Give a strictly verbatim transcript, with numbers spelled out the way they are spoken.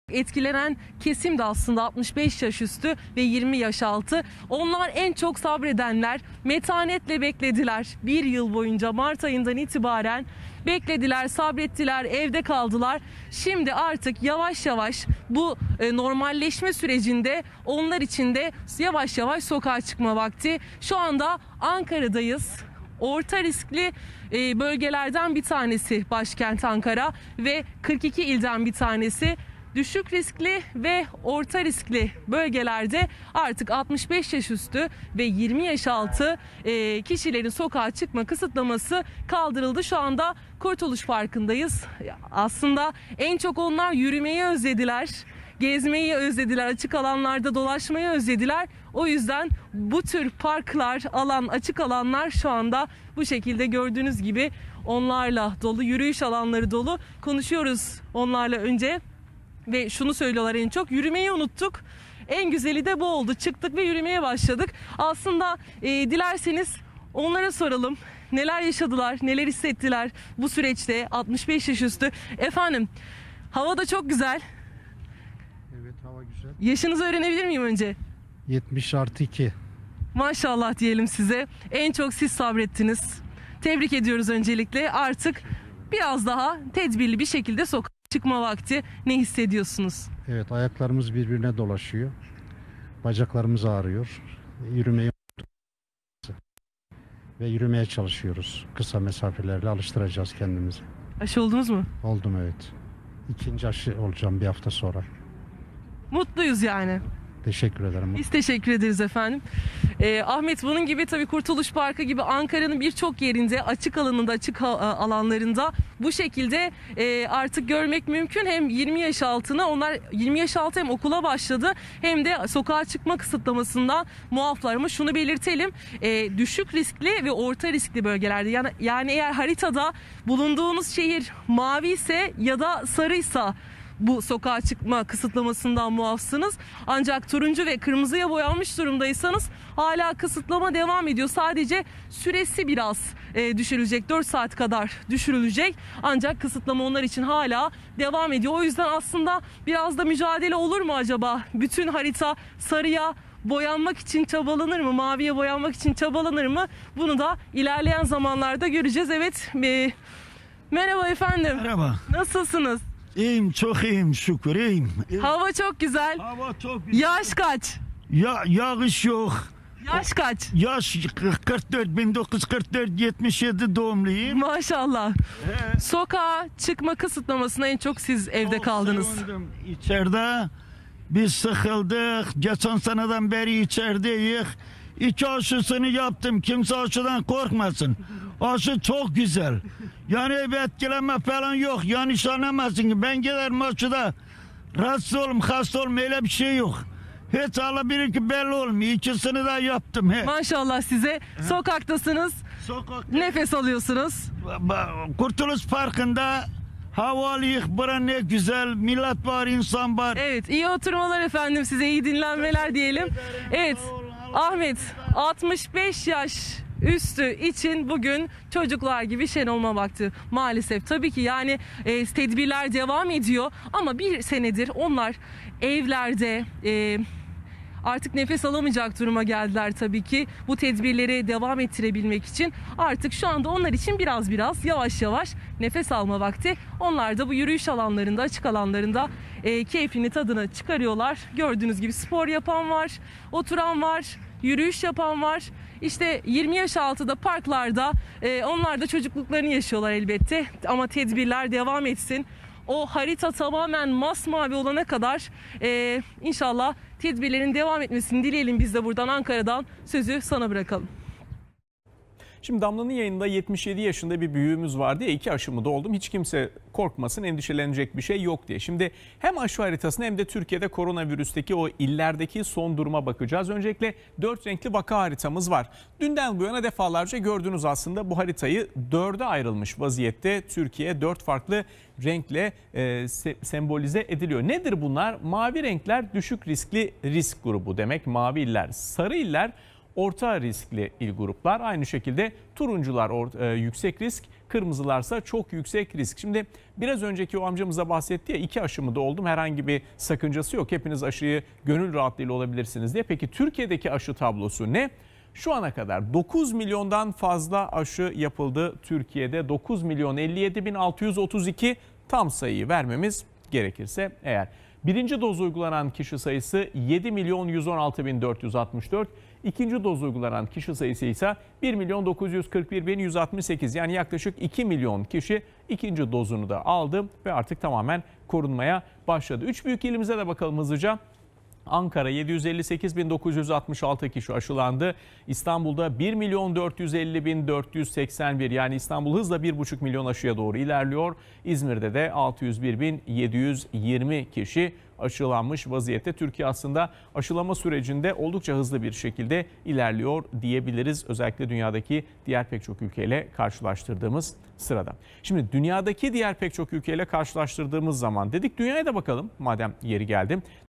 Etkilenen kesim de aslında altmış beş yaş üstü ve yirmi yaş altı. Onlar en çok sabredenler, metanetle beklediler. Bir yıl boyunca Mart ayından itibaren beklediler, sabrettiler, evde kaldılar. Şimdi artık yavaş yavaş bu normalleşme sürecinde onlar için de yavaş yavaş sokağa çıkma vakti. Şu anda Ankara'dayız. Orta riskli bölgelerden bir tanesi başkent Ankara ve kırk iki ilden bir tanesi. Düşük riskli ve orta riskli bölgelerde artık altmış beş yaş üstü ve yirmi yaş altı kişilerin sokağa çıkma kısıtlaması kaldırıldı. Şu anda Kurtuluş Parkı'ndayız. Aslında en çok onlar yürümeyi özlediler, gezmeyi özlediler, açık alanlarda dolaşmayı özlediler. O yüzden bu tür parklar, alan, açık alanlar şu anda bu şekilde gördüğünüz gibi onlarla dolu, yürüyüş alanları dolu. Konuşuyoruz onlarla önce. Ve şunu söylüyorlar en çok, yürümeyi unuttuk. En güzeli de bu oldu. Çıktık ve yürümeye başladık. Aslında e, dilerseniz onlara soralım. Neler yaşadılar, neler hissettiler bu süreçte altmış beş yaş üstü. Efendim, hava da çok güzel. Evet, hava güzel. Yaşınızı öğrenebilir miyim önce? yetmiş artı iki. Maşallah diyelim size. En çok siz sabrettiniz. Tebrik ediyoruz öncelikle. Artık biraz daha tedbirli bir şekilde sokağa çıkma vakti. Ne hissediyorsunuz? Evet, ayaklarımız birbirine dolaşıyor. Bacaklarımız ağrıyor. Yürümeyi ve yürümeye çalışıyoruz. Kısa mesafelerle alıştıracağız kendimizi. Aşı oldunuz mu? Oldum, evet. İkinci aşı olacağım bir hafta sonra. Mutluyuz yani. Teşekkür ederim. Biz teşekkür ederiz efendim. Ee, Ahmet, bunun gibi tabii Kurtuluş Parkı gibi Ankara'nın birçok yerinde, açık alanında, açık alanlarında bu şekilde e, artık görmek mümkün. Hem yirmi yaş altına, onlar yirmi yaş altı hem okula başladı hem de sokağa çıkma kısıtlamasından muaflar. Ama şunu belirtelim, e, düşük riskli ve orta riskli bölgelerde, yani, yani eğer haritada bulunduğunuz şehir mavi ise ya da sarıysa bu sokağa çıkma kısıtlamasından muafsınız. Ancak turuncu ve kırmızıya boyanmış durumdaysanız hala kısıtlama devam ediyor. Sadece süresi biraz e, düşürülecek. dört saat kadar düşürülecek. Ancak kısıtlama onlar için hala devam ediyor. O yüzden aslında biraz da mücadele olur mu acaba? Bütün harita sarıya boyanmak için çabalanır mı? Maviye boyanmak için çabalanır mı? Bunu da ilerleyen zamanlarda göreceğiz. Evet. E, merhaba efendim. Merhaba. Nasılsınız? İyiyim, çok iyiyim, şükür iyiyim. Hava çok güzel. Hava çok güzel. Yaş kaç? Ya, yağış yok. Yaş kaç? Yaş kırk dört, bin dokuz yüz kırk dört, yetmiş yedi doğumluyum. Maşallah. He. Sokağa çıkma kısıtlamasına en çok siz evde Çok kaldınız. sevindim. İçeride biz sıkıldık. Geçen seneden beri içerideyiz. İki aşısını yaptım. Kimse aşıdan korkmasın. Aşı çok güzel. Yani bir etkilenme falan yok. Yanlış anlamasın ki. Ben giderim aşıda rahatsız olum, hasta olum, öyle bir şey yok. Hiç alabilir ki belli olmuyor. İkisini de yaptım. He. Maşallah size. Sokaktasınız. Sokak... Nefes alıyorsunuz. Kurtuluş Parkı'nda hava alıyık. Bura ne güzel. Millet var, insan var. Evet, iyi oturmalar efendim, size iyi dinlenmeler diyelim. Evet, Ahmet, altmış beş yaş üstü için bugün çocuklar gibi şen olma vakti maalesef. Tabii ki yani e, tedbirler devam ediyor ama bir senedir onlar evlerde e, artık nefes alamayacak duruma geldiler tabii ki. Bu tedbirleri devam ettirebilmek için artık şu anda onlar için biraz biraz yavaş yavaş nefes alma vakti. Onlar da bu yürüyüş alanlarında, açık alanlarında e, keyfini, tadını çıkarıyorlar. Gördüğünüz gibi spor yapan var, oturan var, yürüyüş yapan var. İşte yirmi yaş altıda parklarda e, onlar da çocukluklarını yaşıyorlar elbette. Ama tedbirler devam etsin. O harita tamamen masmavi olana kadar e, inşallah tedbirlerin devam etmesini dileyelim biz de buradan Ankara'dan. Sözü sana bırakalım. Şimdi Damla'nın yayında yetmiş yedi yaşında bir büyüğümüz vardı ya, iki aşımı da oldum. Hiç kimse korkmasın, endişelenecek bir şey yok diye. Şimdi hem aşı haritasına hem de Türkiye'de koronavirüsteki o illerdeki son duruma bakacağız. Öncelikle dört renkli vaka haritamız var. Dünden bu yana defalarca gördünüz aslında bu haritayı dörde ayrılmış vaziyette. Türkiye dört farklı renkle e, se sembolize ediliyor. Nedir bunlar? Mavi renkler düşük riskli risk grubu demek, mavi iller. Sarı iller orta riskli il gruplar. Aynı şekilde turuncular or, e, yüksek risk, kırmızılarsa çok yüksek risk. Şimdi biraz önceki o amcamıza bahsetti ya, iki aşımı da oldum, herhangi bir sakıncası yok. Hepiniz aşıyı gönül rahatlığıyla olabilirsiniz diye. Peki Türkiye'deki aşı tablosu ne? Şu ana kadar dokuz milyondan fazla aşı yapıldı Türkiye'de. dokuz milyon elli yedi bin altı yüz otuz iki tam sayıyı vermemiz gerekirse eğer. Birinci doz uygulanan kişi sayısı yedi milyon yüz on altı bin dört yüz altmış dört. İkinci doz uygulanan kişi sayısı ise bir milyon dokuz yüz kırk bir bin yüz altmış sekiz. Yani yaklaşık iki milyon kişi ikinci dozunu da aldı ve artık tamamen korunmaya başladı. Üç büyük ilimize de bakalım hızlıca. Ankara yedi yüz elli sekiz bin dokuz yüz altmış altı kişi aşılandı. İstanbul'da bir milyon dört yüz elli bin dört yüz seksen bir, yani İstanbul hızla bir buçuk milyon aşıya doğru ilerliyor. İzmir'de de altı yüz bir bin yedi yüz yirmi kişi aşılanmış vaziyette. Türkiye aslında aşılama sürecinde oldukça hızlı bir şekilde ilerliyor diyebiliriz. Özellikle dünyadaki diğer pek çok ülkeyle karşılaştırdığımız sırada. Şimdi dünyadaki diğer pek çok ülkeyle karşılaştırdığımız zaman dedik dünyaya da bakalım madem yeri geldi.